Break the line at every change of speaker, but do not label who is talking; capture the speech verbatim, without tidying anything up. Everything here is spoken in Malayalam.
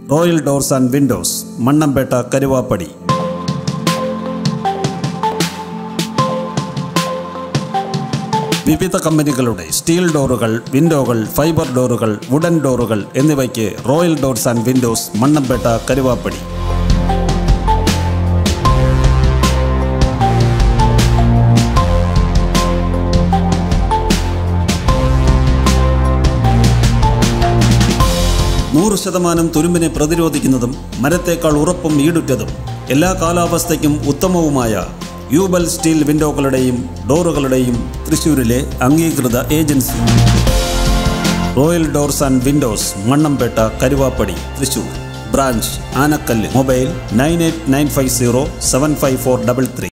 Royal Doors and Windows, Mannampetta, Karuvappady. വിവിധ കമ്പനികളുടെ സ്റ്റീൽ ഡോറുകൾ, വിൻഡോകൾ, ഫൈബർ ഡോറുകൾ, വുഡൻ ഡോറുകൾ എന്നിവയ്ക്ക് Royal Doors and Windows, Mannampetta, Karuvappady. നൂറ് ശതമാനം തുരുമ്പിനെ പ്രതിരോധിക്കുന്നതും മരത്തേക്കാൾ ഉറപ്പും ഈടുറ്റതും എല്ലാ കാലാവസ്ഥയ്ക്കും ഉത്തമവുമായ യൂബൽ സ്റ്റീൽ വിൻഡോകളുടെയും ഡോറുകളുടെയും തൃശ്ശൂരിലെ അംഗീകൃത agency Royal Doors and Windows, Mannampetta, Karuvappady, Thrissur. Branch Anakkallu. Mobile nine eight nine five zero seven five four double three.